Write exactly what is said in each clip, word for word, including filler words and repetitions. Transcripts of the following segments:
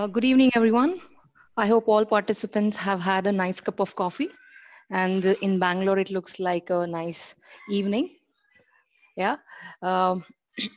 Uh, good evening, everyone. I hope all participants have had a nice cup of coffee. And in Bangalore, it looks like a nice evening. Yeah. Um,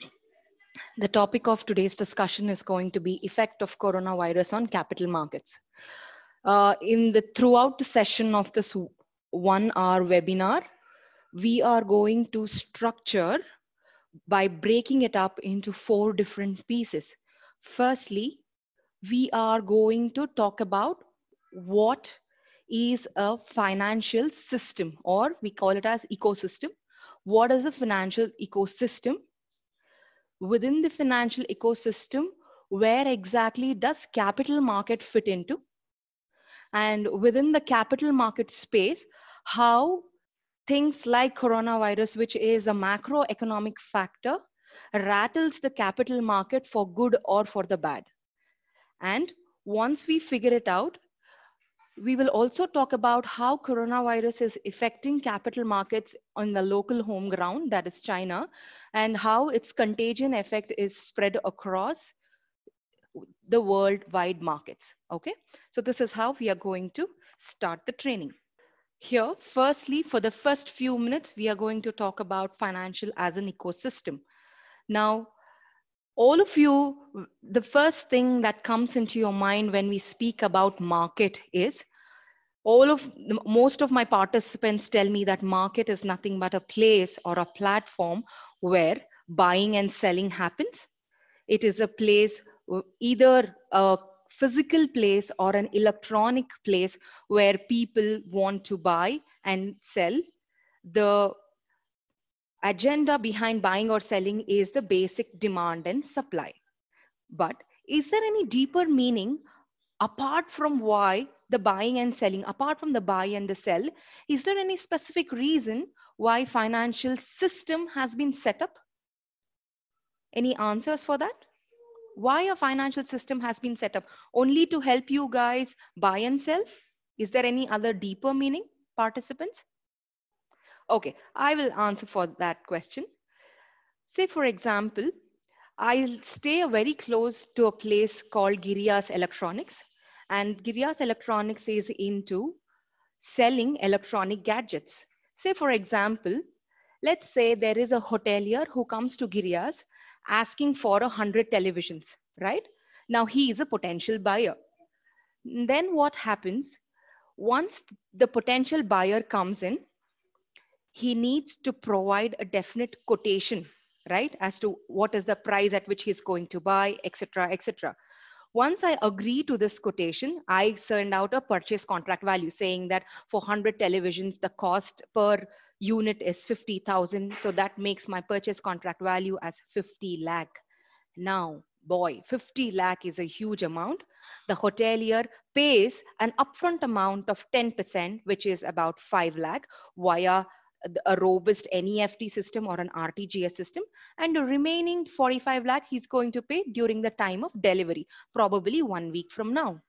the topic of today's discussion is going to be effect of coronavirus on capital markets. Uh, in the throughout the session of this one-hour webinar, we are going to structure by breaking it up into four different pieces. Firstly, we are going to talk about what is a financial system, or we call it as ecosystem. What is a financial ecosystem? Within the financial ecosystem, where exactly does capital market fit into? And within the capital market space, how things like coronavirus, which is a macroeconomic factor, rattles the capital market for good or for the bad. And once we figure it out, we will also talk about how coronavirus is affecting capital markets on the local home ground, that is China, and how its contagion effect is spread across the worldwide markets. Okay, so this is how we are going to start the training. Here, firstly, for the first few minutes, we are going to talk about financial as an ecosystem. Now, all of you, the first thing that comes into your mind when we speak about market is, all of most of my participants tell me that market is nothing but a place or a platform where buying and selling happens. It is a place, either a physical place or an electronic place, where people want to buy and sell. The agenda behind buying or selling is the basic demand and supply. But is there any deeper meaning apart from why the buying and selling, apart from the buy and the sell? Is there any specific reason why financial system has been set up? Any answers for that? Why a financial system has been set up? Only to help you guys buy and sell? Is there any other deeper meaning, participants? Okay, I will answer for that question. Say, for example, I'll stay very close to a place called Giriya's Electronics. And Giriya's Electronics is into selling electronic gadgets. Say, for example, let's say there is a hotelier who comes to Giriya's asking for a hundred televisions, right? Now he is a potential buyer. Then what happens? Once the potential buyer comes in, he needs to provide a definite quotation, right, as to what is the price at which he's going to buy, et cetera, et cetera. Once I agree to this quotation, I send out a purchase contract value saying that for one hundred televisions, the cost per unit is fifty thousand. So that makes my purchase contract value as fifty lakh. Now, boy, fifty lakh is a huge amount. The hotelier pays an upfront amount of ten percent, which is about five lakh, via a robust N E F T system or an R T G S system, and the remaining forty-five lakh he's going to pay during the time of delivery, probably one week from now.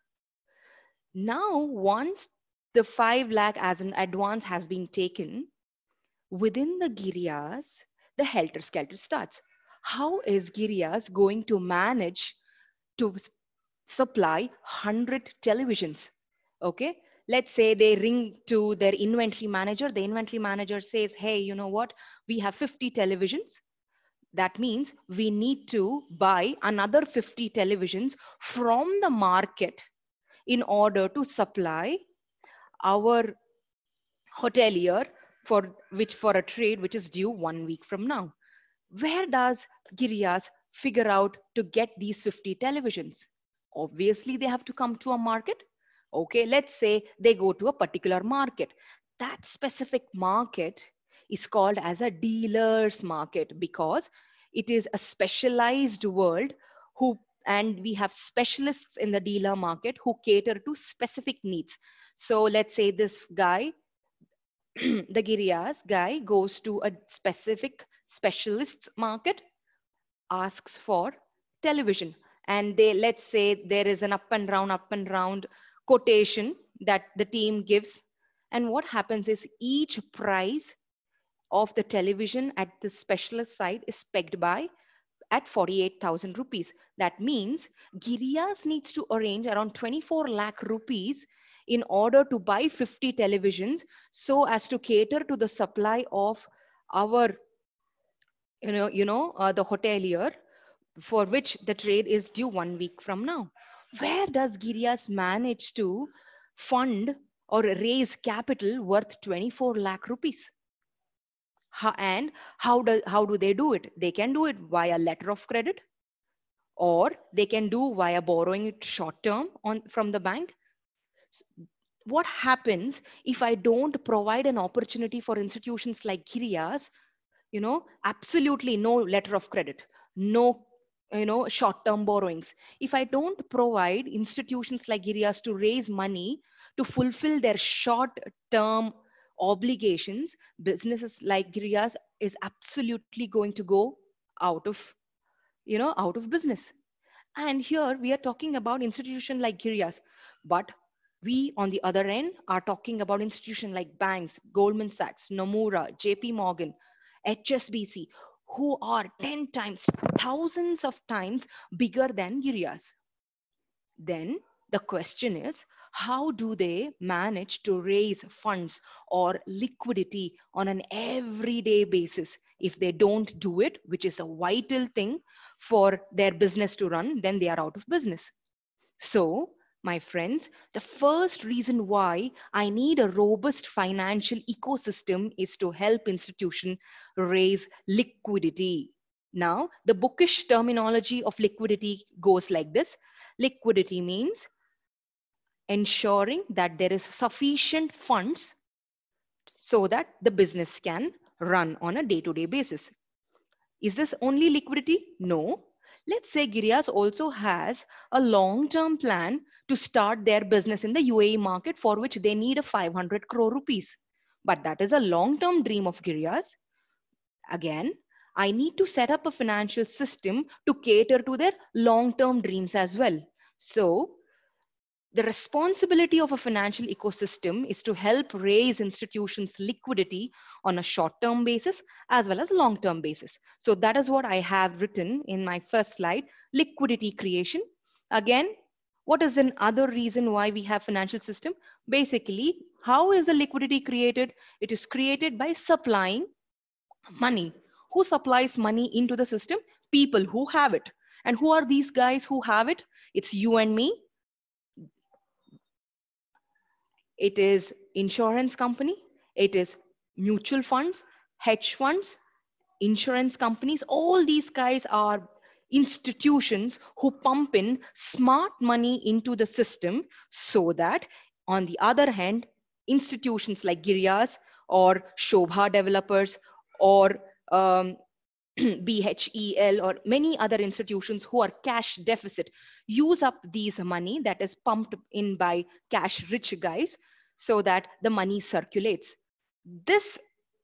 Now, once the five lakh as an advance has been taken, within the Giriyas, the helter-skelter starts. How is Giriyas going to manage to supply one hundred televisions? Okay, let's say they ring to their inventory manager. The inventory manager says, hey, you know what? We have fifty televisions. That means we need to buy another fifty televisions from the market in order to supply our hotelier for which for a trade which is due one week from now. Where does Giriyas figure out to get these fifty televisions? Obviously, they have to come to a market. Okay, let's say they go to a particular market. That specific market is called as a dealer's market because it is a specialized world who, and we have specialists in the dealer market who cater to specific needs. So let's say this guy, the Giriyas guy, goes to a specific specialist's market, asks for television, and they, let's say there is an up and round up and round quotation that the team gives, and what happens is each price of the television at the specialist side is pegged by at forty-eight thousand rupees. That means Girias needs to arrange around twenty-four lakh rupees in order to buy fifty televisions so as to cater to the supply of our, you know, you know, uh, the hotelier, for which the trade is due one week from now. Where does Girias manage to fund or raise capital worth twenty-four lakh rupees? How, and how do, how do they do it? They can do it via letter of credit, or they can do via borrowing it short term on from the bank. What happens if I don't provide an opportunity for institutions like Girias? You know, absolutely no letter of credit, no, you know, short term borrowings. If I don't provide institutions like Girias to raise money to fulfill their short term obligations, businesses like Girias is absolutely going to go out of, you know, out of business. And here we are talking about institutions like Girias, but we on the other end are talking about institutions like banks, Goldman Sachs, Nomura, J P Morgan, H S B C, who are ten times, thousands of times bigger than Girias. Then the question is, how do they manage to raise funds or liquidity on an everyday basis? If they don't do it, which is a vital thing for their business to run, then they are out of business. So, my friends, the first reason why I need a robust financial ecosystem is to help institutions raise liquidity. Now, the bookish terminology of liquidity goes like this. Liquidity means ensuring that there is sufficient funds so that the business can run on a day-to-day basis. Is this only liquidity? No. Let's say Girias also has a long-term plan to start their business in the U A E market, for which they need a five hundred crore rupees. But that is a long-term dream of Girias. Again, I need to set up a financial system to cater to their long-term dreams as well. So the responsibility of a financial ecosystem is to help raise institutions liquidity on a short-term basis as well as long-term basis. So that is what I have written in my first slide, liquidity creation. Again, what is another reason why we have financial system? Basically, how is the liquidity created? It is created by supplying money. Who supplies money into the system? People who have it. And who are these guys who have it? It's you and me. It is insurance company, it is mutual funds, hedge funds, insurance companies. All these guys are institutions who pump in smart money into the system so that, on the other hand, institutions like Girias or Shobha developers or um, B H E L or many other institutions who are cash deficit use up these money that is pumped in by cash rich guys so that the money circulates. This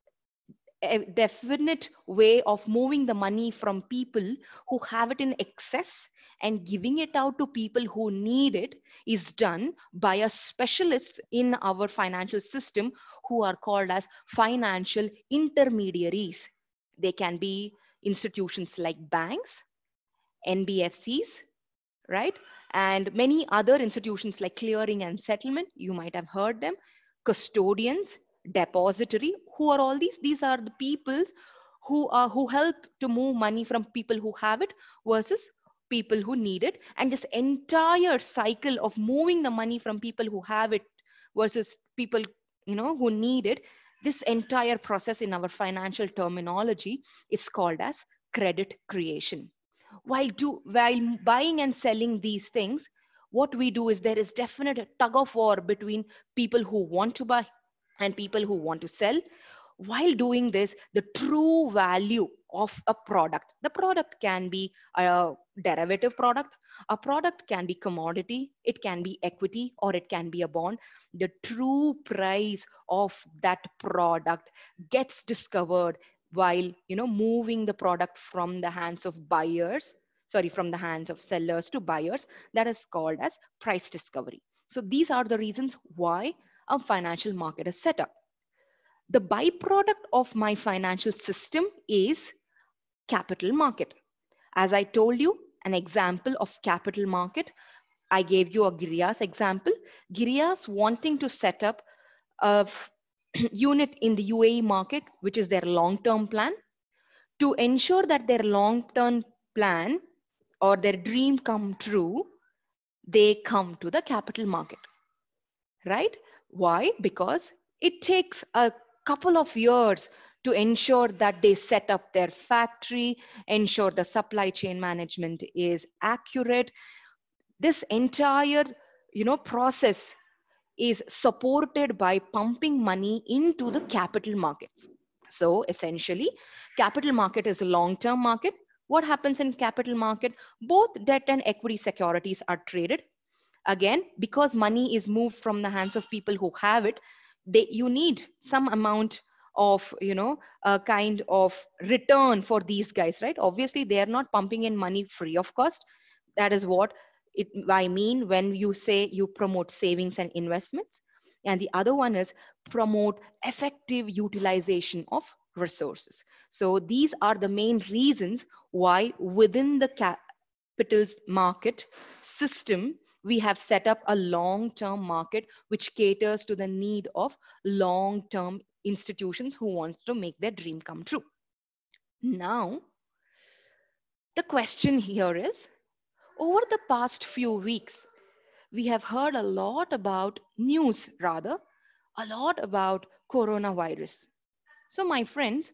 a definite way of moving the money from people who have it in excess and giving it out to people who need it is done by a specialist in our financial system who are called as financial intermediaries. They can be institutions like banks, N B F Cs, right? And many other institutions like clearing and settlement, you might have heard them, custodians, depository. Who are all these? These are the peoples who are who help to move money from people who have it versus people who need it. And this entire cycle of moving the money from people who have it versus people, you know, who need it, this entire process in our financial terminology is called as credit creation. While do while buying and selling these things, what we do is there is definite a tug of war between people who want to buy and people who want to sell. While doing this, the true value of a product, the product can be a derivative product, a product can be commodity, it can be equity, or it can be a bond. The true price of that product gets discovered while, you know, moving the product from the hands of buyers, sorry, from the hands of sellers to buyers. That is called as price discovery. So these are the reasons why a financial market is set up. The byproduct of my financial system is capital market. As I told you, an example of capital market, I gave you a Giriya's example. Giriya's wanting to set up a unit in the U A E market, which is their long-term plan, to ensure that their long-term plan or their dream come true, they come to the capital market, right? Why? Because it takes a couple of years to ensure that they set up their factory, ensure the supply chain management is accurate. This entire, you know, process is supported by pumping money into the capital markets. So essentially, capital market is a long-term market. What happens in capital market? Both debt and equity securities are traded. Again, because money is moved from the hands of people who have it, they, you need some amount of, you know, a kind of return for these guys, right? Obviously, they are not pumping in money free of cost. That is what it, I mean when you say you promote savings and investments. And the other one is promote effective utilization of resources. So these are the main reasons why within the capital's market system, we have set up a long-term market which caters to the need of long-term institutions who want to make their dream come true. Now, the question here is, over the past few weeks, we have heard a lot about news, rather, a lot about coronavirus. So, my friends,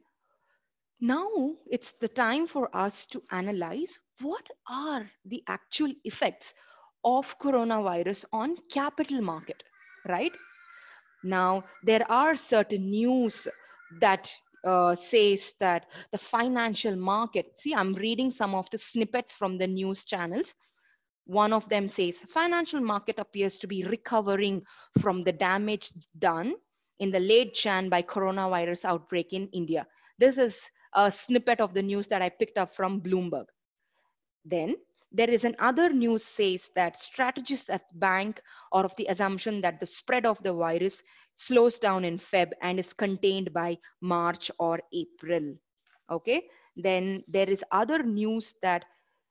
now it's the time for us to analyze what are the actual effects of coronavirus on capital market, right? Now, there are certain news that uh, says that the financial market, see, I'm reading some of the snippets from the news channels. One of them says, financial market appears to be recovering from the damage done in the late Jan by coronavirus outbreak in India. This is a snippet of the news that I picked up from Bloomberg. Then there is another news says that strategists at bank are of the assumption that the spread of the virus slows down in Feb and is contained by March or April. Okay. Then there is other news that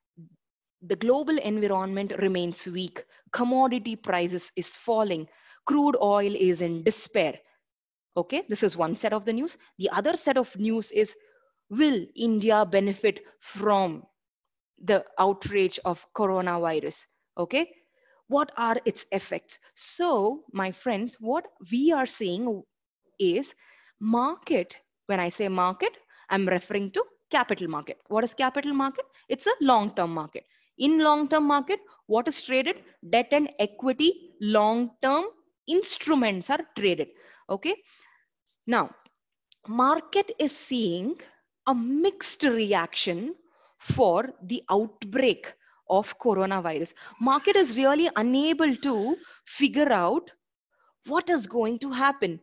the global environment remains weak. Commodity prices is falling. Crude oil is in despair. Okay, this is one set of the news. The other set of news is, will India benefit from the outrage of coronavirus? Okay, what are its effects? So, my friends, what we are seeing is market. When I say market, I'm referring to capital market. What is capital market? It's a long-term market. In long-term market, what is traded? Debt and equity long-term instruments are traded. Okay. Now, market is seeing a mixed reaction for the outbreak of coronavirus. Market is really unable to figure out what is going to happen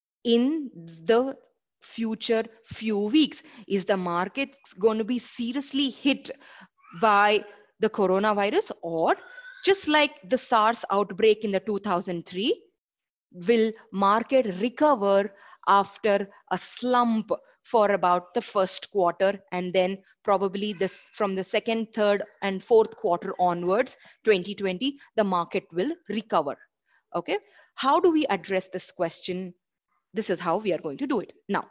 in the future few weeks. Is the market going to be seriously hit by the coronavirus, or just like the SARS outbreak in the two thousand three, will market recover after a slump for about the first quarter, and then probably this from the second, third and fourth quarter onwards, twenty twenty, the market will recover. Okay, how do we address this question? This is how we are going to do it. Now,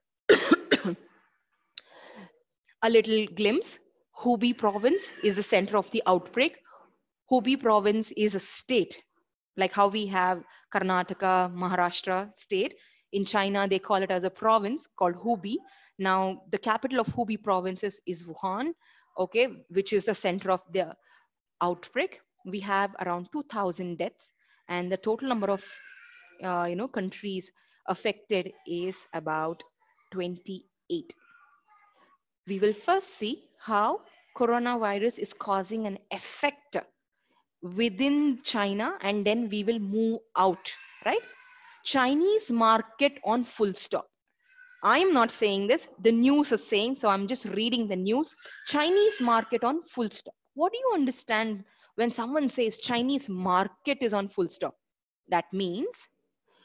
a little glimpse. Hubei province is the center of the outbreak. Hubei province is a state, like how we have Karnataka, Maharashtra state. In China, they call it as a province called Hubei. Now, the capital of Hubei province is, is Wuhan, okay, which is the center of the outbreak. We have around two thousand deaths, and the total number of uh, you know countries affected is about twenty-eight. We will first see how coronavirus is causing an effect within China, and then we will move out, right? Chinese market on full stop. I am not saying this, the news is saying, so I'm just reading the news. Chinese market on full stop. What do you understand when someone says Chinese market is on full stop? That means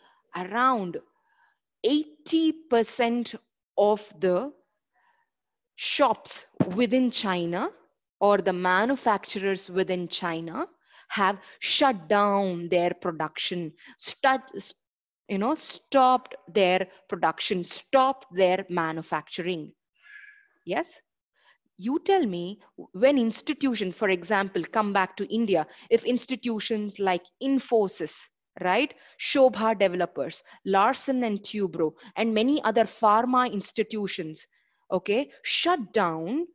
around eighty percent of the shops within China or the manufacturers within China have shut down their production, start, you know, stopped their production, stopped their manufacturing. Yes? You tell me, when institutions, for example, come back to India, if institutions like Infosys, right, Shobha Developers, Larsen and Tubro, and many other pharma institutions, okay, shut down,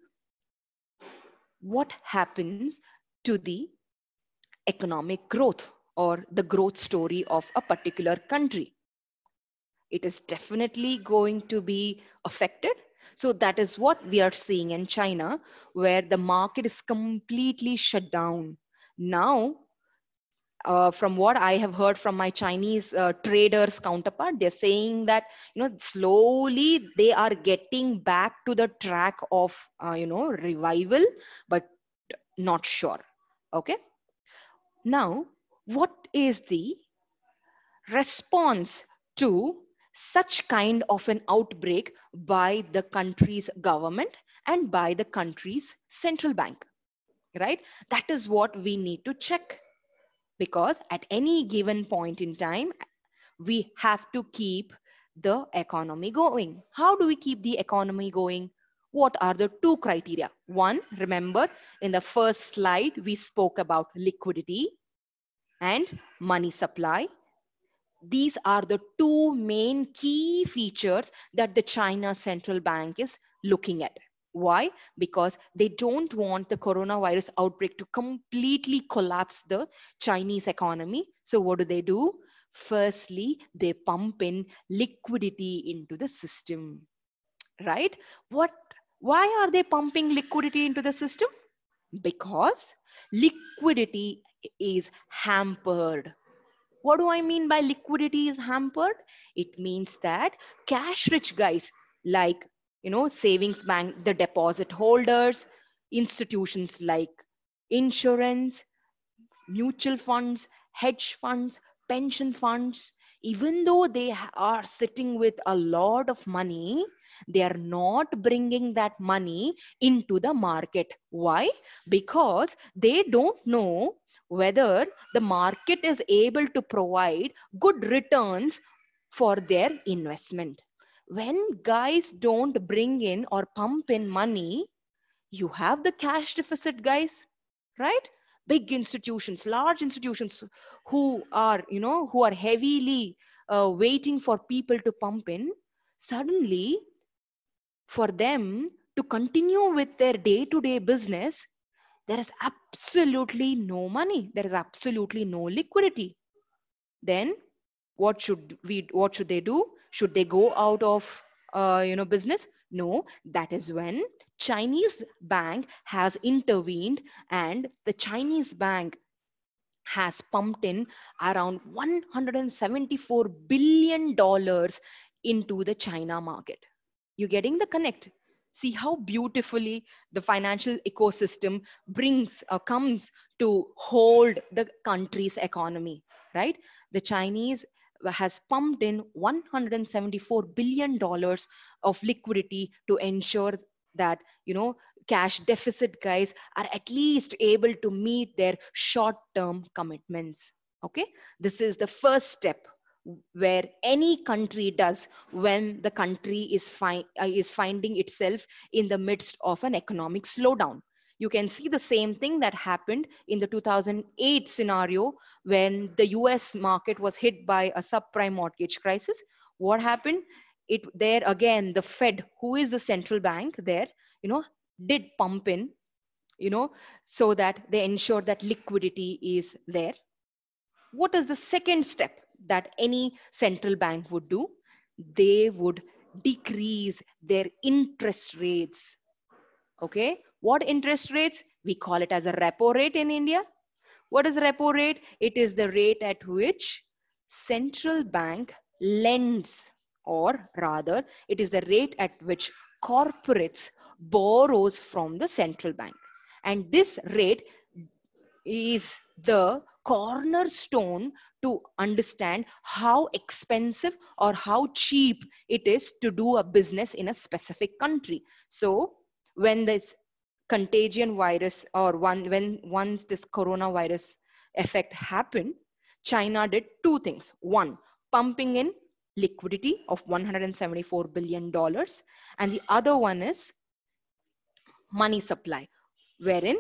what happens to the economic growth or the growth story of a particular country? It is definitely going to be affected. So that is what we are seeing in China, where the market is completely shut down. Now, uh, from what I have heard from my Chinese uh, traders counterpart, they're saying that, you know, slowly they are getting back to the track of, uh, you know, revival, but not sure. Okay. Now, what is the response to such kind of an outbreak by the country's government and by the country's central bank, right? That is what we need to check, because at any given point in time, we have to keep the economy going. How do we keep the economy going? What are the two criteria? One, remember in the first slide, we spoke about liquidity and money supply. These are the two main key features that the China central bank is looking at. Why? Because they don't want the coronavirus outbreak to completely collapse the Chinese economy. So what do they do? Firstly, they pump in liquidity into the system, right? What? Why are they pumping liquidity into the system? Because liquidity is hampered. What do I mean by liquidity is hampered? It means that cash rich guys like, you know, savings bank, the deposit holders, institutions like insurance, mutual funds, hedge funds, pension funds, even though they are sitting with a lot of money, they are not bringing that money into the market. Why? Because they don't know whether the market is able to provide good returns for their investment. When guys don't bring in or pump in money, you have the cash deficit, guys, right? Big institutions, large institutions who are, you know, who are heavily uh, waiting for people to pump in, suddenly for them to continue with their day-to-day business, there is absolutely no money. There is absolutely no liquidity. Then what should we, what should they do? Should they go out of, uh, you know, business? No, that is when Chinese bank has intervened, and the Chinese bank has pumped in around one hundred seventy-four billion dollars into the China market. You getting the connect? See how beautifully the financial ecosystem brings uh, comes to hold the country's economy, right? The Chinese has pumped in one hundred seventy-four billion dollars of liquidity to ensure that, you know, cash deficit guys are at least able to meet their short term commitments. Okay, this is the first step where any country does when the country is, fi- uh, is finding itself in the midst of an economic slowdown. You can see the same thing that happened in the two thousand eight scenario when the U S market was hit by a subprime mortgage crisis. What happened? It there again, the Fed, who is the central bank there, you know, did pump in, you know, so that they ensure that liquidity is there. What is the second step that any central bank would do? They would decrease their interest rates. Okay, what interest rates? We call it as a repo rate in India. What is repo rate? It is the rate at which central bank lends, or rather, it is the rate at which corporates borrows from the central bank. And this rate is the cornerstone to understand how expensive or how cheap it is to do a business in a specific country. So when this contagion virus or one when once this coronavirus effect happened, China did two things. One, pumping in liquidity of one hundred seventy-four billion dollars, and the other one is money supply, wherein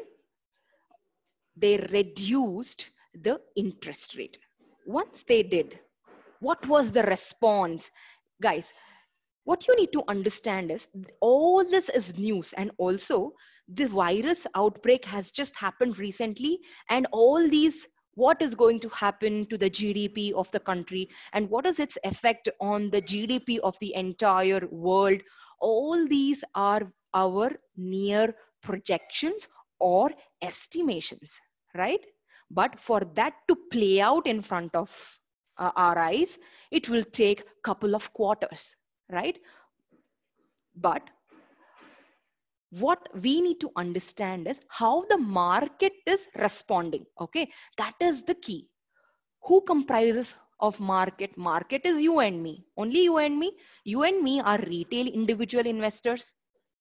they reduced the interest rate. Once they did, what was the response? Guys, what you need to understand is all this is news, and also the virus outbreak has just happened recently, and all these, what is going to happen to the G D P of the country and what is its effect on the G D P of the entire world, all these are our near projections or estimations, right? But for that to play out in front of uh, our eyes, it will take couple of quarters, right? But what we need to understand is how the market is responding. Okay, that is the key. Who comprises of market? Market is you and me, only you and me. You and me are retail individual investors.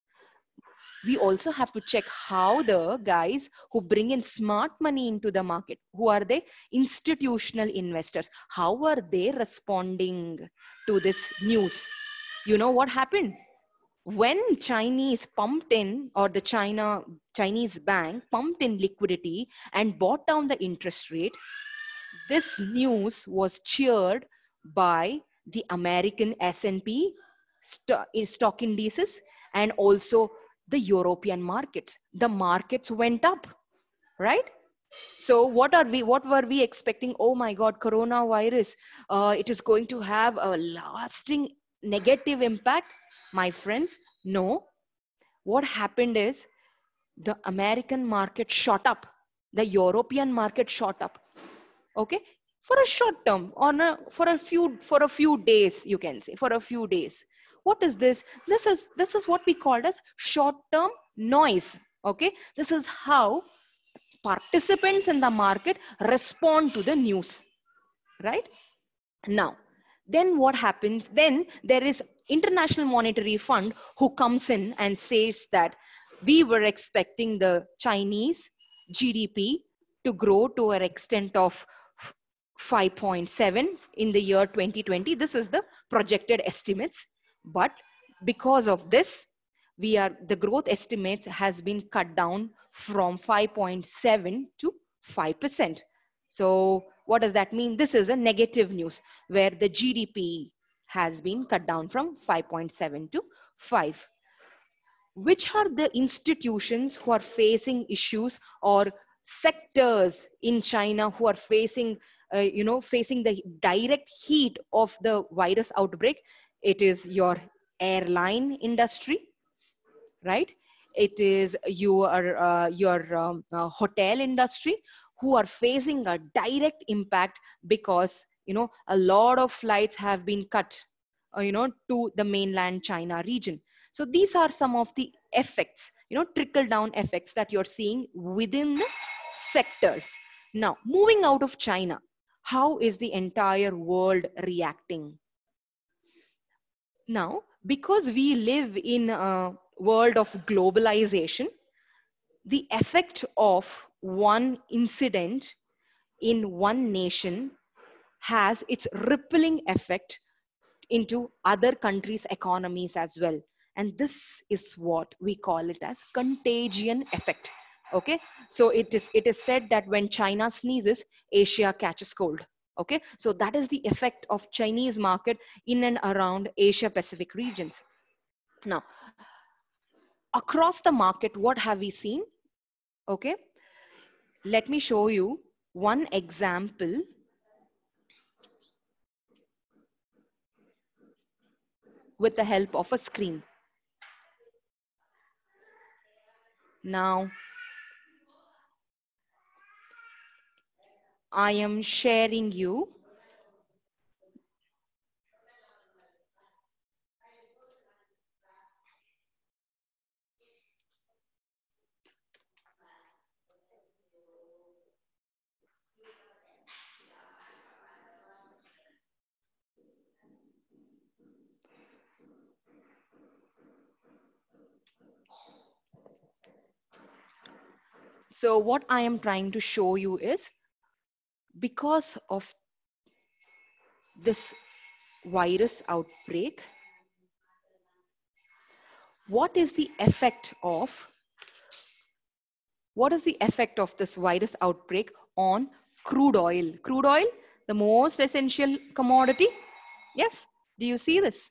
We also have to check how the guys who bring in smart money into the market, who are they? Institutional investors. How are they responding to this news? You know what happened? When Chinese pumped in, or the China Chinese bank pumped in liquidity and brought down the interest rate, this news was cheered by the American S and P st- stock indices and also the European markets. The markets went up, right? So what are we? What were we expecting? Oh my God, coronavirus! Uh, it is going to have a lasting negative impact, my friends. No, what happened is the American market shot up, the European market shot up. Okay, for a short term, on a for a few for a few days, you can say for a few days. What is this? This is this is what we called as short term noise. Okay, this is how participants in the market respond to the news, right? Now, then what happens? Then there is International Monetary Fund who comes in and says that we were expecting the Chinese G D P to grow to an extent of five point seven in the year twenty twenty. This is the projected estimates. But because of this, we are the growth estimates has been cut down from five point seven to five percent. So what does that mean? This is a negative news where the G D P has been cut down from five point seven to five. Which are the institutions who are facing issues, or sectors in China who are facing, uh, you know, facing the direct heat of the virus outbreak? It is your airline industry, right? It is your uh, your um, uh, hotel industry who are facing a direct impact because you know a lot of flights have been cut, uh, you know, to the mainland China region. So these are some of the effects, you know, trickle down effects that you're seeing within the sectors. Now, moving out of China, how is the entire world reacting? Now, because we live in a world of globalization, the effect of one incident in one nation has its rippling effect into other countries' economies as well. And this is what we call it as contagion effect. Okay, so it is it is said that when China sneezes, Asia catches cold. Okay, so that is the effect of Chinese market in and around Asia Pacific regions. Now, across the market, what have we seen? Okay, let me show you one example with the help of a screen. Now, I am sharing you So what I am trying to show you is, because of this virus outbreak, what is the effect of what is the effect of this virus outbreak on crude oil? Crude oil, the most essential commodity. Yes, do you see this?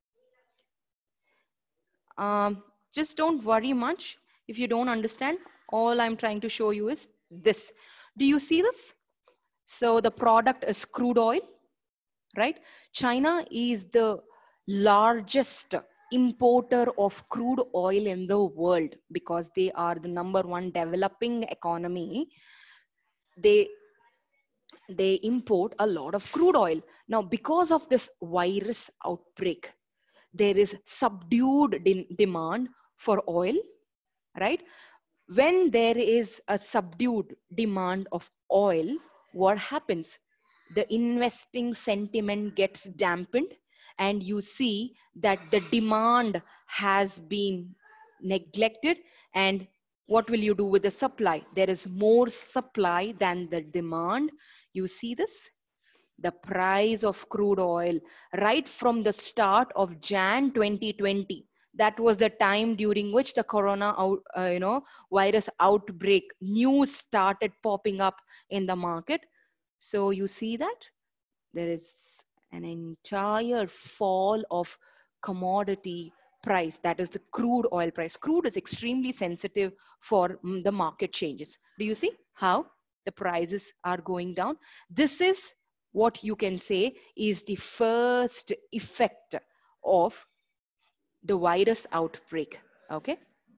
Um, just don't worry much if you don't understand. All I'm trying to show you is this. Do you see this? So the product is crude oil, right? China is the largest importer of crude oil in the world because they are the number one developing economy. They they import a lot of crude oil. Now, because of this virus outbreak, there is subdued de demand for oil, right? When there is a subdued demand of oil, what happens? The investing sentiment gets dampened, and you see that the demand has been neglected. And what will you do with the supply? There is more supply than the demand. You see this? The price of crude oil right from the start of Jan twenty twenty. That was the time during which the corona out, uh, you know, virus outbreak news started popping up in the market. So you see that there is an entire fall of commodity price, that is the crude oil price. Crude is extremely sensitive for mm, the market changes. Do you see how the prices are going down? This is what you can say is the first effect of the virus outbreak. Okay,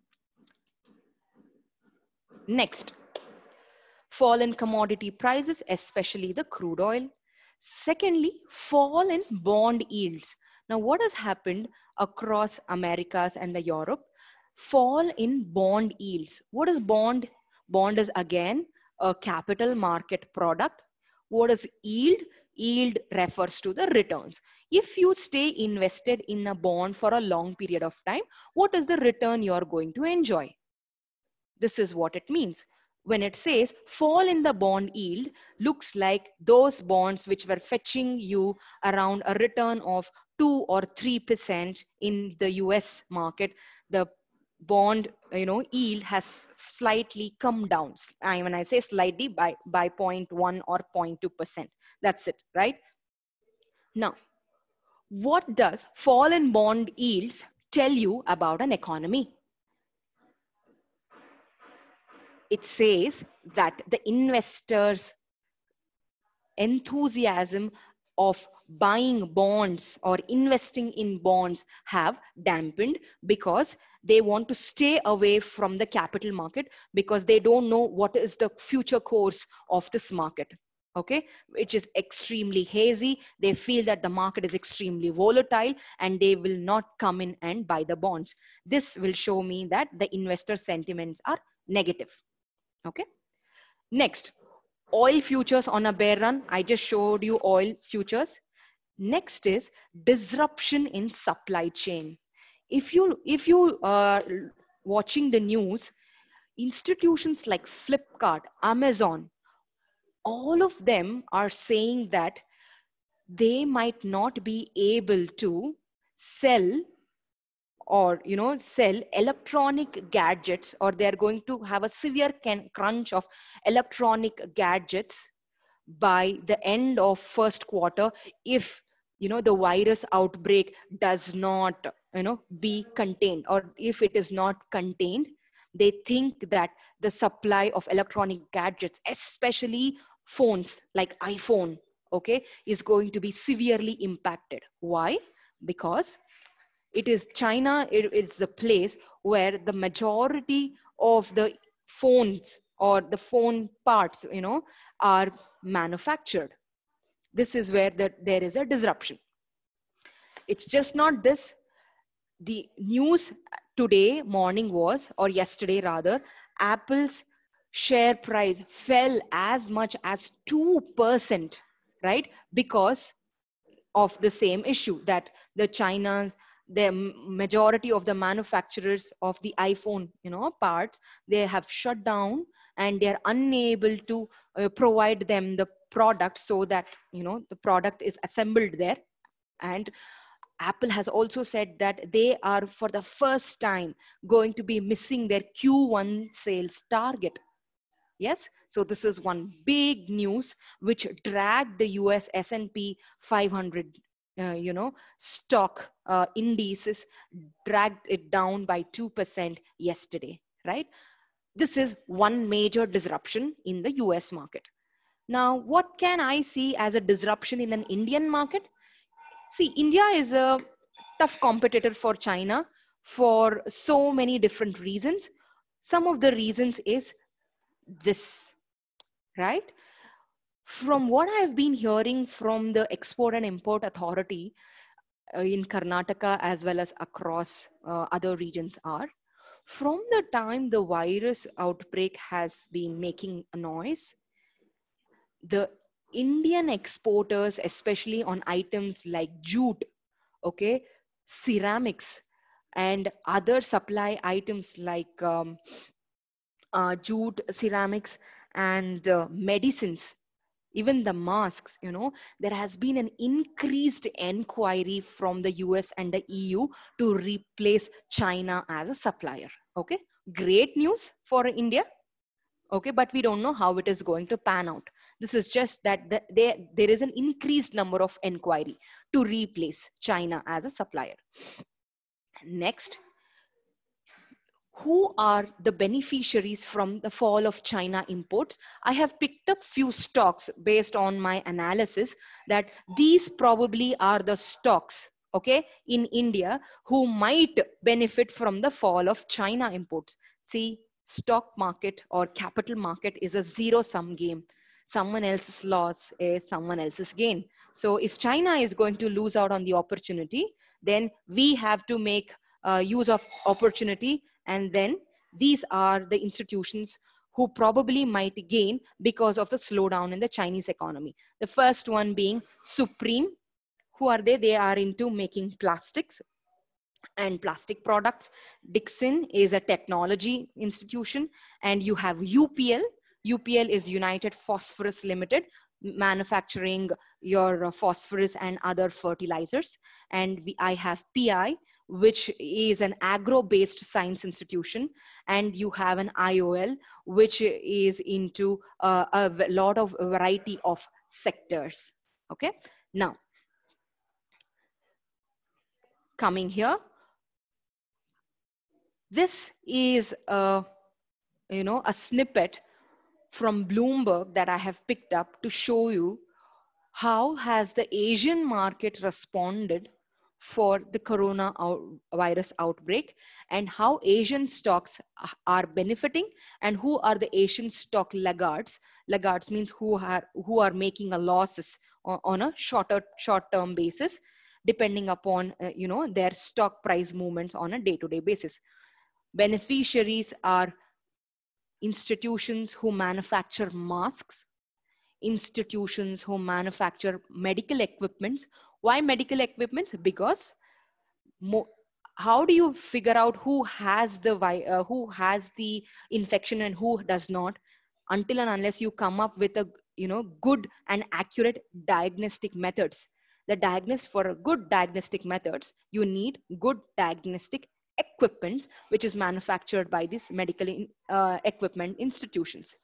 next, fall in commodity prices, especially the crude oil. Secondly, fall in bond yields. Now, what has happened across Americas and the Europe? Fall in bond yields. What is bond? Bond is again a capital market product. What is yield? Yield refers to the returns. If you stay invested in a bond for a long period of time, what is the return you are going to enjoy? This is what it means. When it says fall in the bond yield, looks like those bonds which were fetching you around a return of two or three percent in the U S market. The bond, you know, yield has slightly come down. I, when I say slightly, by, by zero point one or zero point two percent. That's it, right? Now, what does fall in bond yields tell you about an economy? It says that the investors' enthusiasm of buying bonds or investing in bonds have dampened because they want to stay away from the capital market because they don't know what is the future course of this market. Okay, which is extremely hazy. They feel that the market is extremely volatile and they will not come in and buy the bonds. This will show me that the investor sentiments are negative. Okay. Next, oil futures on a bear run. I just showed you oil futures. Next is disruption in supply chain. If you if you are watching the news, institutions like Flipkart, Amazon, all of them are saying that they might not be able to sell or you know sell electronic gadgets, or they're going to have a severe can crunch of electronic gadgets by the end of first quarter if you know the virus outbreak does not you know be contained, or if it is not contained, they think that the supply of electronic gadgets, especially phones like iPhone, okay, is going to be severely impacted. Why? Because it is China, it is the place where the majority of the phones or the phone parts, you know, are manufactured. This is where the, there is a disruption. It's just not this. The news today morning was, or yesterday rather, Apple's share price fell as much as two percent, right? Because of the same issue that the China's the majority of the manufacturers of the iPhone you know parts, they have shut down and they're unable to uh, provide them the product so that, you know, the product is assembled there. And Apple has also said that they are for the first time going to be missing their Q one sales target. Yes, so this is one big news which dragged the U S S and P five hundred, uh, you know, stock uh, indices, dragged it down by two percent yesterday, right? This is one major disruption in the U S market. Now, what can I see as a disruption in an Indian market? See, India is a tough competitor for China for so many different reasons. Some of the reasons is this, right? From what I've been hearing from the Export and Import Authority uh, in Karnataka as well as across uh, other regions are, from the time the virus outbreak has been making a noise, the Indian exporters, especially on items like jute, okay, ceramics, and other supply items like um, uh, jute, ceramics, and uh, medicines, even the masks, you know, there has been an increased enquiry from the U S and the E U to replace China as a supplier. Okay, great news for India. Okay, but we don't know how it is going to pan out. This is just that the, there, there is an increased number of enquiry to replace China as a supplier. Next, who are the beneficiaries from the fall of China imports? I have picked up few stocks based on my analysis that these probably are the stocks, okay, in India who might benefit from the fall of China imports. See, stock market or capital market is a zero sum game. Someone else's loss is someone else's gain. So if China is going to lose out on the opportunity, then we have to make uh, use of opportunity, and then these are the institutions who probably might gain because of the slowdown in the Chinese economy. The first one being Supreme. Who are they? They are into making plastics and plastic products. Dixon is a technology institution, and you have U P L. U P L is United Phosphorus Limited, manufacturing your phosphorus and other fertilizers. And we, I have P I, which is an agro-based science institution, and you have an I O L, which is into uh, a lot of variety of sectors. Okay, now coming here, this is a, you know, a snippet from Bloomberg that I have picked up to show you how has the Asian market responded for the corona out, virus outbreak, and how Asian stocks are benefiting, and who are the Asian stock laggards. Laggards means who are who are making a losses on, on a shorter short term basis, depending upon uh, you know, their stock price movements on a day to day basis. Beneficiaries are institutions who manufacture masks, institutions who manufacture medical equipments. Why medical equipments? Because mo how do you figure out who has the uh, who has the infection and who does not, until and unless you come up with a, you know, good and accurate diagnostic methods. The diagnosis for a good diagnostic methods, you need good diagnostic equipments, which is manufactured by these medical in, uh, equipment institutions.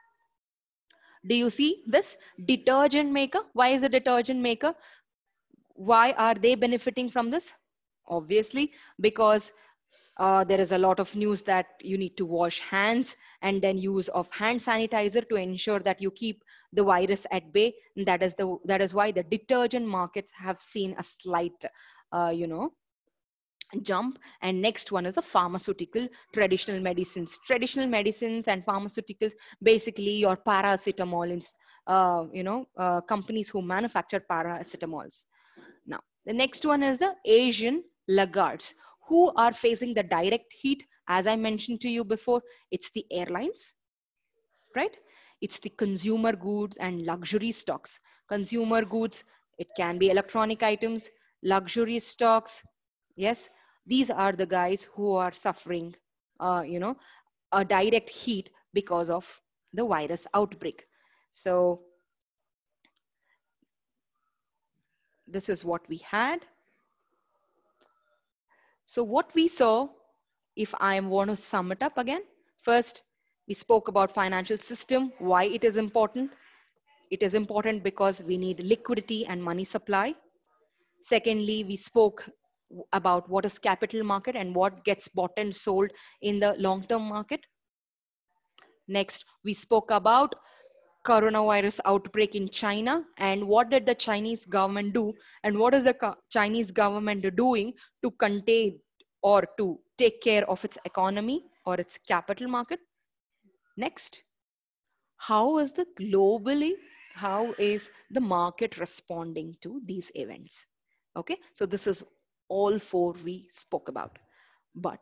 Do you see this? Detergent maker. Why is a detergent maker? Why are they benefiting from this? Obviously, because uh, there is a lot of news that you need to wash hands, and then use of hand sanitizer to ensure that you keep the virus at bay. And that is the that is why the detergent markets have seen a slight, uh, you know, jump. And next one is the pharmaceutical, traditional medicines. Traditional medicines and pharmaceuticals, basically your paracetamol, uh, you know, uh, companies who manufacture paracetamols. Now, the next one is the Asian laggards, who are facing the direct heat. As I mentioned to you before, it's the airlines, right? It's the consumer goods and luxury stocks. Consumer goods, it can be electronic items, luxury stocks. Yes, these are the guys who are suffering, uh, you know, a direct heat because of the virus outbreak. So this is what we had. So what we saw, if I want to sum it up again, first we spoke about financial system, why it is important. It is important because we need liquidity and money supply. Secondly, we spoke about what is capital market and what gets bought and sold in the long-term market. Next, we spoke about coronavirus outbreak in China and what did the Chinese government do and what is the Chinese government doing to contain or to take care of its economy or its capital market. Next, how is the globally, how is the market responding to these events? Okay, so this is all four we spoke about. But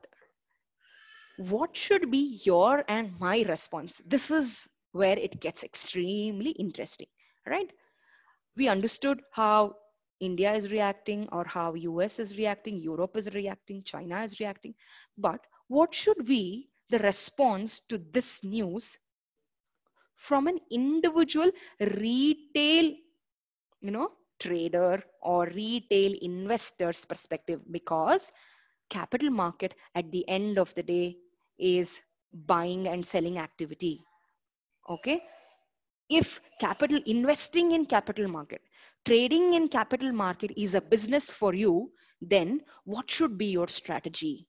what should be your and my response? This is where it gets extremely interesting, right? We understood how India is reacting or how U S is reacting, Europe is reacting, China is reacting. But what should be the response to this news from an individual retail, you know, trader or retail investor's perspective? Because capital market at the end of the day is buying and selling activity. Okay, if capital investing in capital market, trading in capital market is a business for you, then what should be your strategy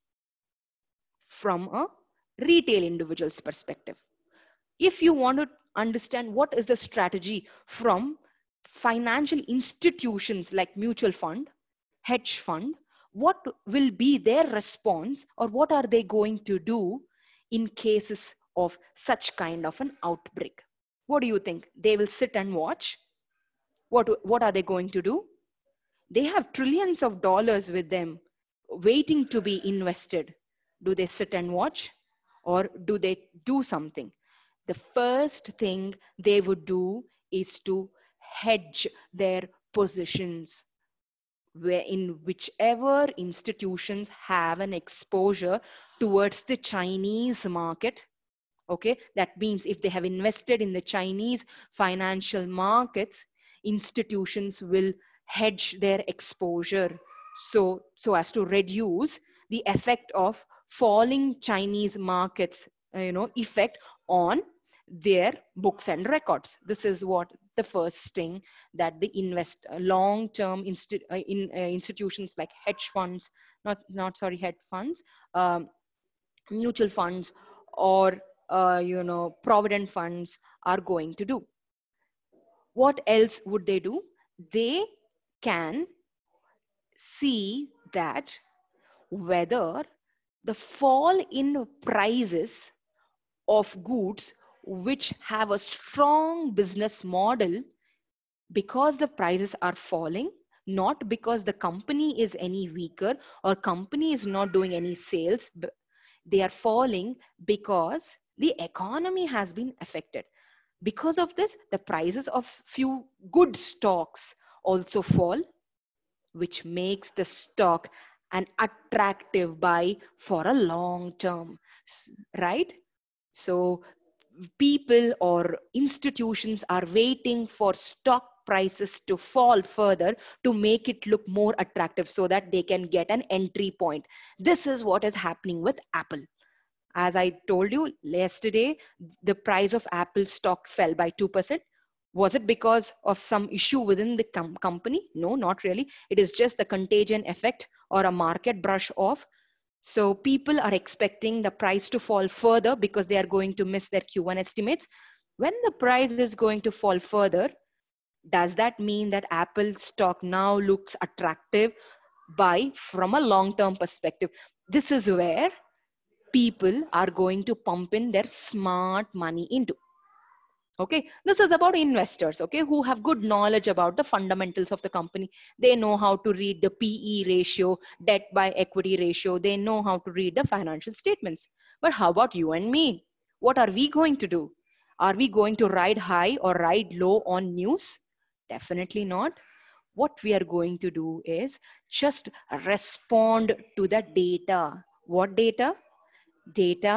from a retail individual's perspective? If you want to understand what is the strategy from financial institutions like mutual fund, hedge fund, what will be their response or what are they going to do in cases of such kind of an outbreak? What do you think? They will sit and watch? What, what are they going to do? They have trillions of dollars with them waiting to be invested. Do they sit and watch or do they do something? The first thing they would do is to hedge their positions, where in whichever institutions have an exposure towards the Chinese market. Okay, that means if they have invested in the Chinese financial markets, institutions will hedge their exposure so so as to reduce the effect of falling Chinese markets, uh, you know, effect on their books and records. This is what the first thing that the invest uh, long-term insti uh, in uh, institutions like hedge funds, not not sorry hedge funds, um, mutual funds or uh, you know provident funds are going to do. What else would they do? They can see that whether the fall in prices of goods which have a strong business model, because the prices are falling, not because the company is any weaker or company is not doing any sales, they are falling because the economy has been affected. Because of this, the prices of few good stocks also fall, which makes the stock an attractive buy for a long term, right? So people or institutions are waiting for stock prices to fall further to make it look more attractive so that they can get an entry point. This is what is happening with Apple. As I told you yesterday, the price of Apple stock fell by two percent. Was it because of some issue within the com company? No, not really. It is just the contagion effect or a market brush off. So people are expecting the price to fall further because they are going to miss their Q one estimates. When the price is going to fall further, does that mean that Apple stock now looks attractive buy from a long-term perspective? This is where people are going to pump in their smart money into. Okay, this is about investors, okay, who have good knowledge about the fundamentals of the company. They know how to read the P E ratio, debt by equity ratio. They know how to read the financial statements. But how about you and me? What are we going to do? Are we going to ride high or ride low on news? Definitely not. What we are going to do is just respond to the data. What data? Data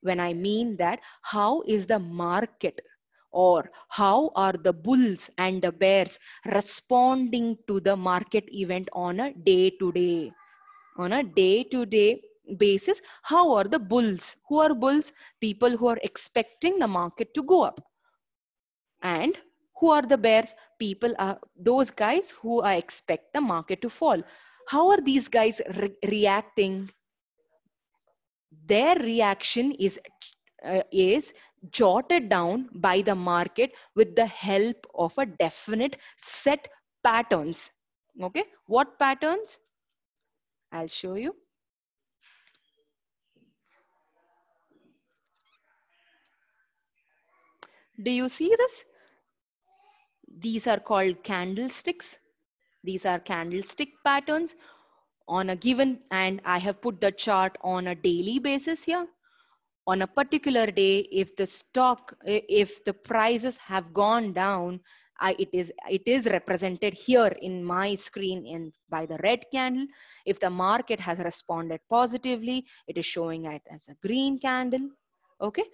When I mean that, how is the market, or how are the bulls and the bears responding to the market event on a day to day, on a day to day basis? How are the bulls? Who are bulls? People who are expecting the market to go up. And who are the bears? People are those guys who are expect the market to fall. How are these guys re- reacting? Their reaction is uh, is jotted down by the market with the help of a definite set patterns. Okay, what patterns? I'll show you. Do you see this? These are called candlesticks. These are candlestick patterns on a given, and I have put the chart on a daily basis here. On a particular day, if the stock, if the prices have gone down, I, it is it is represented here in my screen in by the red candle. If the market has responded positively, it is showing it as a green candle. Okay.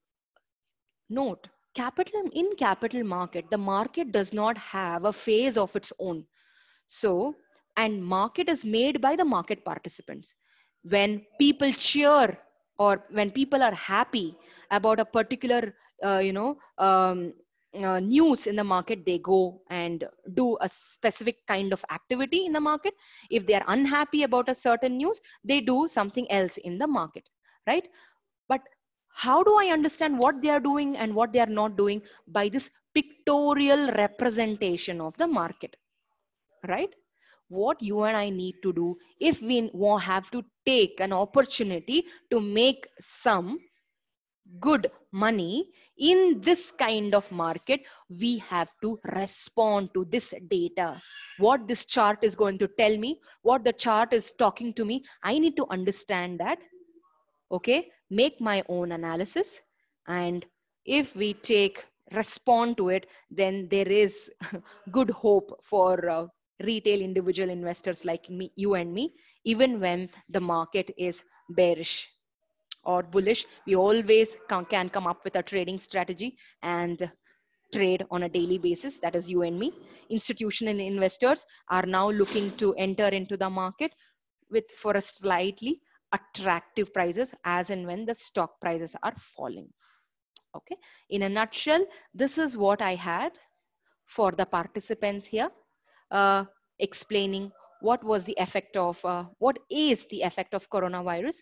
Note, capital in capital market, the market does not have a phase of its own. So, and market is made by the market participants. When people cheer, or when people are happy about a particular, uh, you know, um, uh, news in the market, they go and do a specific kind of activity in the market. If they are unhappy about a certain news, they do something else in the market, right? But how do I understand what they are doing and what they are not doing? By this pictorial representation of the market, right? What you and I need to do, if we have to take an opportunity to make some good money in this kind of market, we have to respond to this data. What this chart is going to tell me, what the chart is talking to me, I need to understand that. Okay, make my own analysis, and if we take respond to it, then there is good hope for uh, retail individual investors like me, you and me. Even when the market is bearish or bullish, we always can, can come up with a trading strategy and trade on a daily basis. That is you and me. Institutional investors are now looking to enter into the market with for a slightly attractive prices as and when the stock prices are falling. Okay, in a nutshell, this is what I had for the participants here, uh, explaining what was the effect of uh, what is the effect of coronavirus.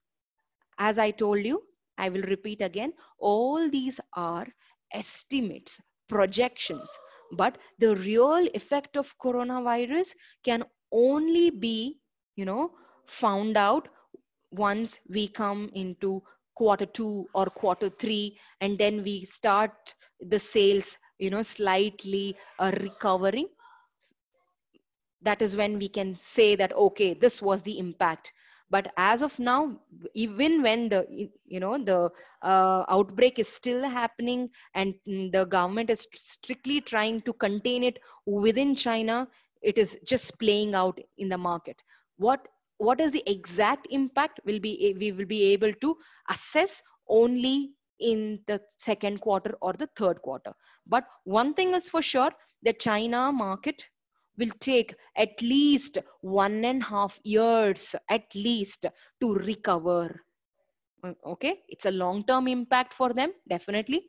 As I told you, I will repeat again, all these are estimates, projections, but the real effect of coronavirus can only be, you know, found out once we come into quarter two or quarter three, and then we start the sales, you know, slightly uh, recovering. That is when we can say that, okay, this was the impact. But as of now, even when the, you know, the uh, outbreak is still happening, and mm, the government is strictly trying to contain it within China, it is just playing out in the market. What what is the exact impact will be, we will be able to assess only in the second quarter or the third quarter. But one thing is for sure, the China market will take at least one and a half years at least to recover. Okay, it's a long term impact for them, definitely.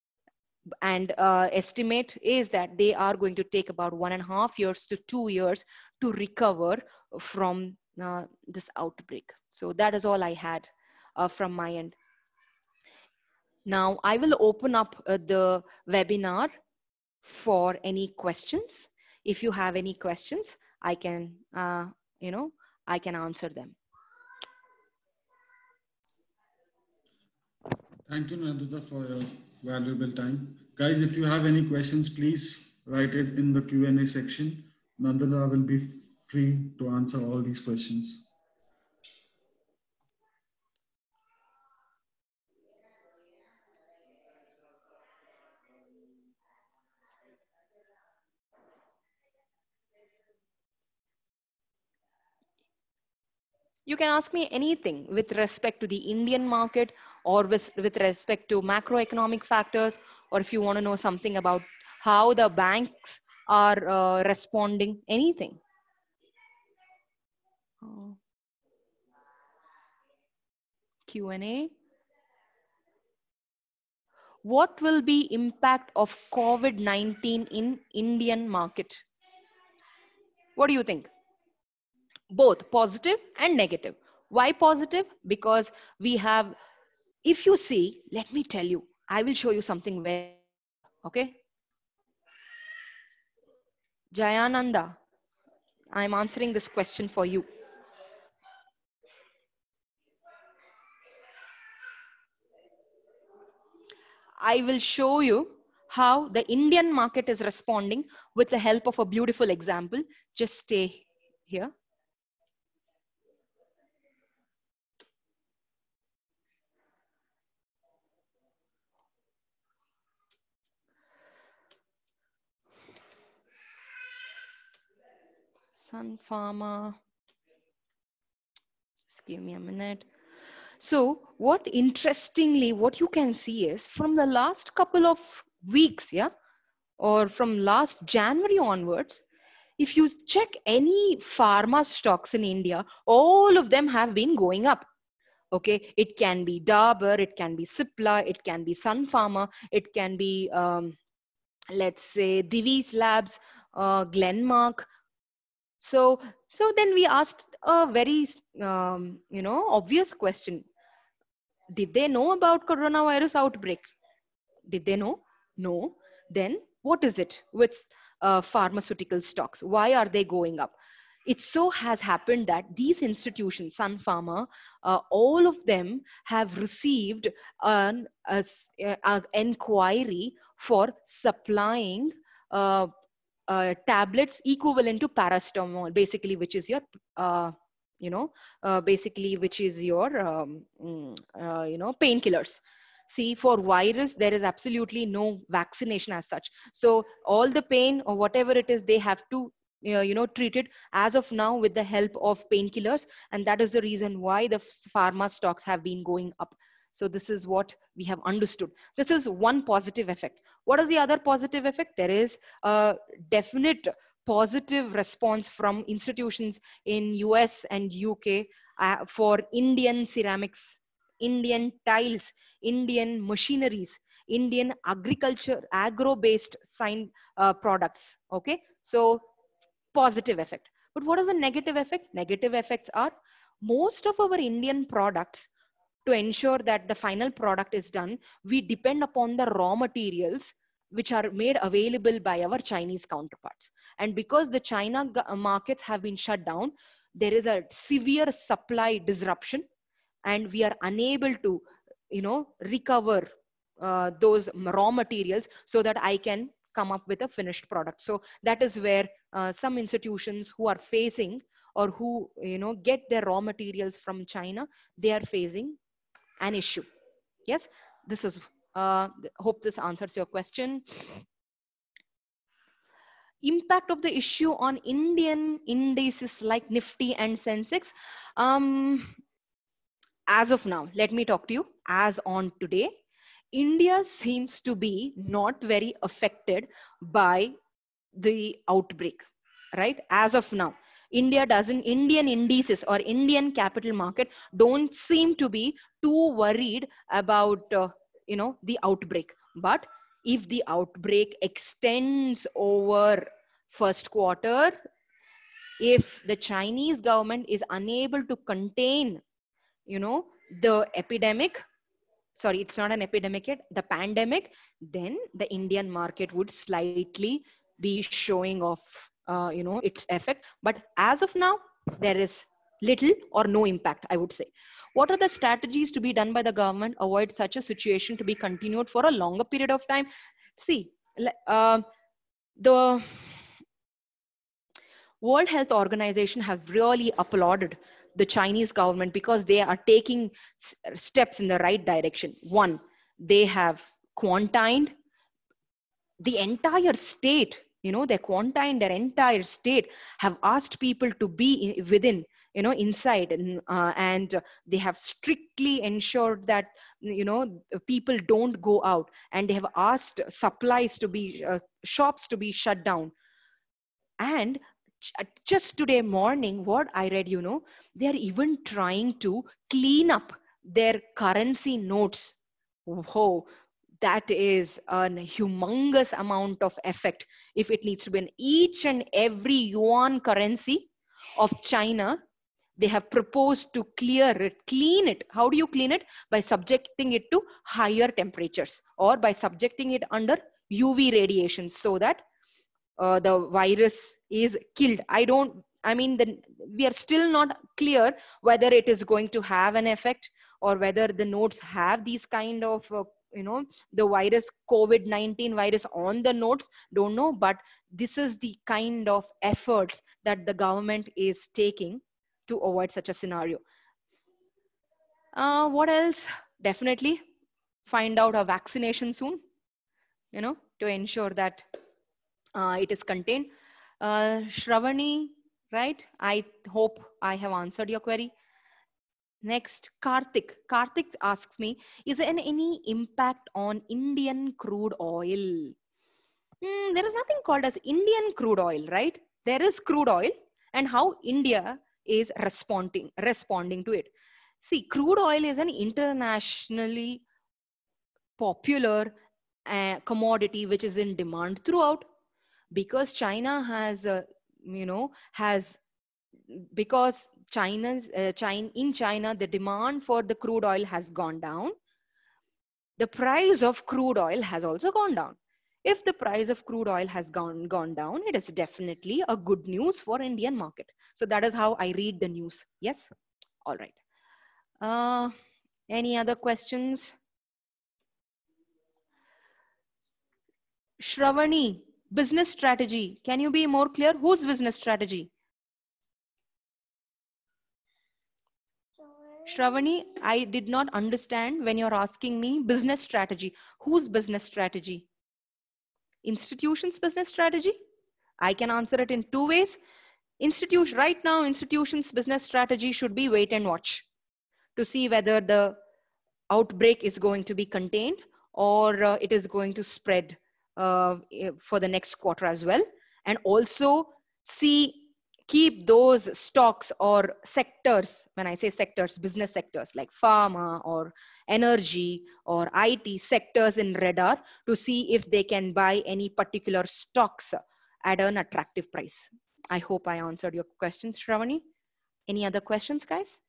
And uh, estimate is that they are going to take about one and a half years to two years to recover from uh, this outbreak. So that is all I had uh, from my end. Now I will open up uh, the webinar for any questions. If you have any questions, I can, uh, you know, I can answer them. Thank you, Nandita, for your valuable time. Guys, if you have any questions, please write it in the Q and A section. Nandita will be free to answer all these questions. You can ask me anything with respect to the Indian market or with, with respect to macroeconomic factors, or if you want to know something about how the banks are uh, responding, anything. Uh, Q and A. What will be impact of COVID nineteen in Indian market? What do you think? Both positive and negative. Why positive? Because we have, if you see, let me tell you, I will show you something very interesting here. Okay. Jayananda, I'm answering this question for you. I will show you how the Indian market is responding with the help of a beautiful example. Just stay here. Sun Pharma. Just give me a minute. So what interestingly, what you can see is from the last couple of weeks, yeah, or from last January onwards, if you check any pharma stocks in India, all of them have been going up. Okay, it can be Dabur, it can be Cipla, it can be Sun Pharma, it can be, um, let's say, Divi's Labs, uh, Glenmark. So, so then we asked a very, um, you know, obvious question. Did they know about coronavirus outbreak? Did they know? No. Then what is it with uh, pharmaceutical stocks? Why are they going up? It so has happened that these institutions, Sun Pharma, uh, all of them have received an as, uh, uh, inquiry for supplying uh, uh, tablets equivalent to paracetamol, basically, which is your, uh, you know, uh, basically, which is your, um, mm, uh, you know, painkillers. See, for virus, there is absolutely no vaccination as such. So all the pain or whatever it is, they have to, uh, you know, treat it as of now with the help of painkillers. And that is the reason why the pharma stocks have been going up. So this is what we have understood. This is one positive effect. What is the other positive effect? There is a definite positive response from institutions in U S and U K uh, for Indian ceramics, Indian tiles, Indian machineries, Indian agriculture, agro-based sign uh, products. Okay, so positive effect. But what is the negative effect? Negative effects are most of our Indian products, to ensure that the final product is done, we depend upon the raw materials which are made available by our Chinese counterparts. And because the China markets have been shut down, there is a severe supply disruption, and we are unable to, you know, recover uh, those raw materials so that I can come up with a finished product. So that is where uh, some institutions who are facing, or who, you know, get their raw materials from China, they are facing an issue. Yes, this is, uh, hope this answers your question. Impact of the issue on Indian indices like Nifty and Sensex. Um, as of now, let me talk to you. As on today, India seems to be not very affected by the outbreak, right? As of now, India doesn't, Indian indices or Indian capital market don't seem to be too worried about, uh, you know, the outbreak. But if the outbreak extends over first quarter, if the Chinese government is unable to contain, you know, the epidemic, sorry, it's not an epidemic yet, the pandemic, then the Indian market would slightly be showing off, uh, you know, its effect. But as of now, there is little or no impact, I would say. What are the strategies to be done by the government avoid such a situation to be continued for a longer period of time? See, uh, the World Health Organization have really applauded the Chinese government because they are taking steps in the right direction. One, they have quarantined the entire state You know, they quarantined their entire state, have asked people to be in, within, you know, inside, and, uh, and they have strictly ensured that, you know, people don't go out, and they have asked supplies to be, uh, shops to be shut down. And just today morning, what I read, you know, they are even trying to clean up their currency notes. Oh, that is a humongous amount of effect if it needs to be in each and every yuan currency of China. They have proposed to clear it, clean it. How do you clean it? By subjecting it to higher temperatures, or by subjecting it under U V radiation, so that uh, the virus is killed. I don't, I mean, the, we are still not clear whether it is going to have an effect, or whether the nodes have these kind of, uh, you know, the virus, COVID nineteen virus on the nodes. Don't know, but this is the kind of efforts that the government is taking to avoid such a scenario. Uh, what else? Definitely find out a vaccination soon, you know, to ensure that uh, it is contained. Uh, Shravani, right? I hope I have answered your query. Next, Karthik. Karthik asks me, is there any impact on Indian crude oil? Hmm, there is nothing called as Indian crude oil, right? There is crude oil, and how India is responding responding to it. See, crude oil is an internationally popular uh, commodity which is in demand throughout, because China has, uh, you know, has, because China's uh, China in China the demand for the crude oil has gone down. The price of crude oil has also gone down. If the price of crude oil has gone gone down, it is definitely a good news for Indian market. So that is how I read the news. Yes. All right. Uh, any other questions? Shravani, business strategy. Can you be more clear? Whose business strategy? Shravani, I did not understand when you're asking me business strategy. Whose business strategy? Institution's business strategy? I can answer it in two ways. Institution, right now, institution's business strategy should be wait and watch to see whether the outbreak is going to be contained, or uh, it is going to spread uh, for the next quarter as well. And also see, keep those stocks or sectors, when I say sectors, business sectors like pharma or energy or I T sectors in radar, to see if they can buy any particular stocks at an attractive price. I hope I answered your questions, Shravani. Any other questions, guys?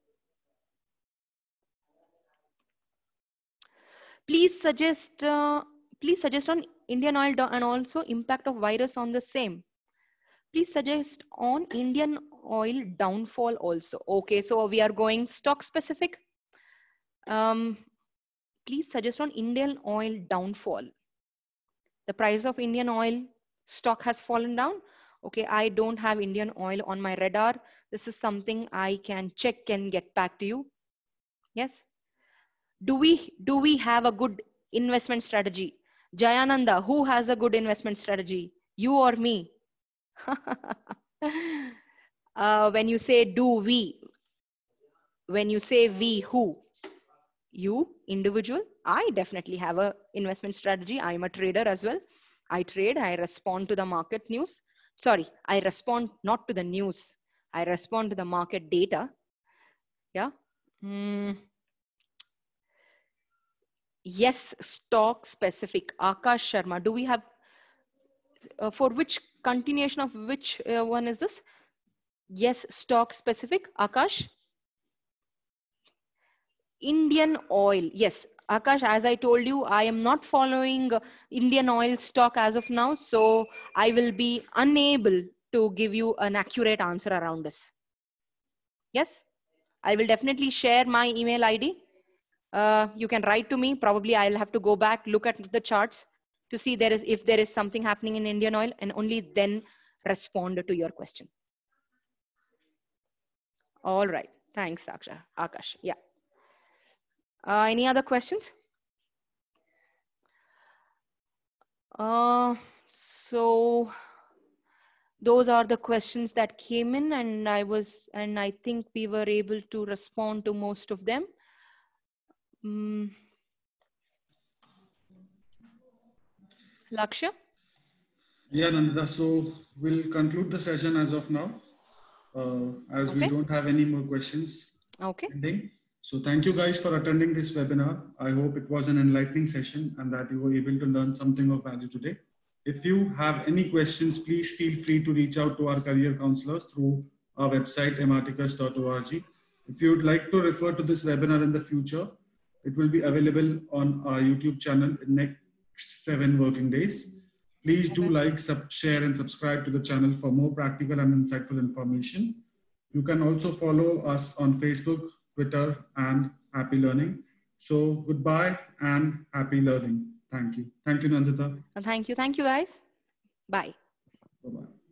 Please suggest, uh, please suggest on Indian oil and also impact of virus on the same. Please suggest on Indian oil downfall also. Okay, so we are going stock specific. Um, please suggest on Indian oil downfall. The price of Indian oil stock has fallen down. Okay, I don't have Indian oil on my radar. This is something I can check and get back to you. Yes. Do we do we have a good investment strategy? Jayananda, who has a good investment strategy? You or me? uh, when you say do we, when you say we, who? You, individual? I definitely have a investment strategy. I'm a trader as well. I trade, I respond to the market news. Sorry, I respond not to the news. I respond to the market data. Yeah. Mm, yes, stock specific. Akash Sharma. Do we have, uh, for which continuation of which uh, one is this? Yes, stock specific. Akash? Indian oil. Yes, Akash, as I told you, I am not following uh, Indian oil stock as of now. So I will be unable to give you an accurate answer around this. Yes, I will definitely share my email I D. Uh, you can write to me. Probably I'll have to go back, look at the charts to see there is, if there is something happening in Indian oil, and only then respond to your question. All right. Thanks, Aksha. Akash. Yeah. Uh, any other questions? Uh, So those are the questions that came in, and I was, and I think we were able to respond to most of them. Mm. Lakshya? Yeah, Nandita. So we'll conclude the session as of now, uh, as we Okay. don't have any more questions Okay. pending. So thank you guys for attending this webinar. I hope it was an enlightening session and that you were able to learn something of value today. If you have any questions, please feel free to reach out to our career counselors through our website, ematicus dot org. If you would like to refer to this webinar in the future, it will be available on our YouTube channel in next seven working days. Please do Okay. like, sub, share, and subscribe to the channel for more practical and insightful information. You can also follow us on Facebook, Twitter, and Happy Learning. So goodbye and happy learning. Thank you. Thank you, Nandita. Thank you. Thank you, guys. Bye. Bye-bye.